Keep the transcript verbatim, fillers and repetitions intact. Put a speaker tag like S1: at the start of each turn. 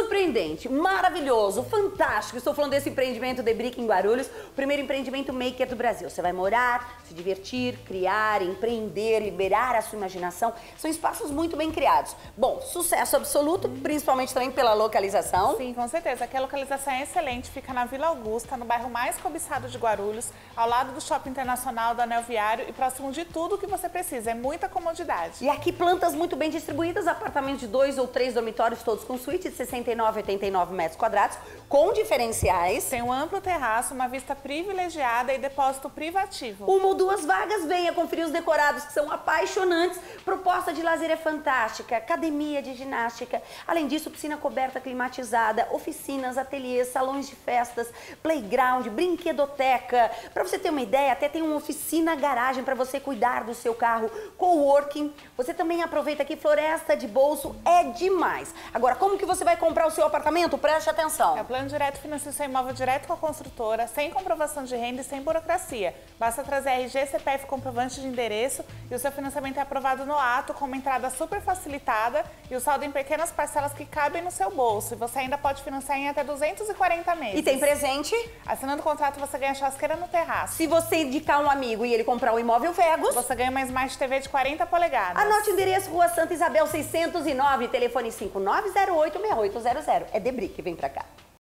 S1: surpreendente, maravilhoso, fantástico. Estou falando desse empreendimento The Brick em Guarulhos, o primeiro empreendimento maker do Brasil. Você vai morar, se divertir, criar, empreender, liberar a sua imaginação. São espaços muito bem criados. Bom, sucesso absoluto, principalmente também pela localização.
S2: Sim, com certeza. Aqui a localização é excelente, fica na Vila Augusta, no bairro mais cobiçado de Guarulhos, ao lado do Shopping Internacional, do Anel Viário e próximo de tudo que você precisa. É muita comodidade.
S1: E aqui plantas muito bem distribuídas, apartamentos de dois ou três dormitórios, todos com suíte de sessenta e nove a oitenta e nove metros quadrados, com diferenciais.
S2: Tem um amplo terraço, uma vista privilegiada e depósito privativo.
S1: Uma ou duas vagas, venha conferir os decorados que são apaixonantes. Proposta de lazer é fantástica, academia de ginástica. Além disso, piscina coberta climatizada, oficinas, ateliês, salões de festas, playground, brinquedoteca. Para você ter uma ideia, até tem uma oficina garagem para você cuidar do seu carro, coworking. Você também aproveita aqui, floresta de bolso, é demais. Agora, como que você vai comprar o seu apartamento? Preste atenção.
S2: É o plano direto, financia seu imóvel direto com a construtora, sem comprovação de renda e sem burocracia. Basta trazer R G, C P F, comprovante de endereço e o seu financiamento é aprovado no ato, com uma entrada super facilitada e o saldo em pequenas parcelas que cabem no seu bolso. E você ainda pode financiar em até duzentos e quarenta meses.
S1: E tem presente?
S2: Assinando o contrato, você ganha churrasqueira no terraço.
S1: Se você indicar um amigo e ele comprar o imóvel Vegos,
S2: você ganha uma Smart T V de quarenta polegadas.
S1: Anote o endereço, Rua Santa Isabel seiscentos e nove, telefone cinco nove zero oito, seis oito zero zero. É The Brick, vem pra cá.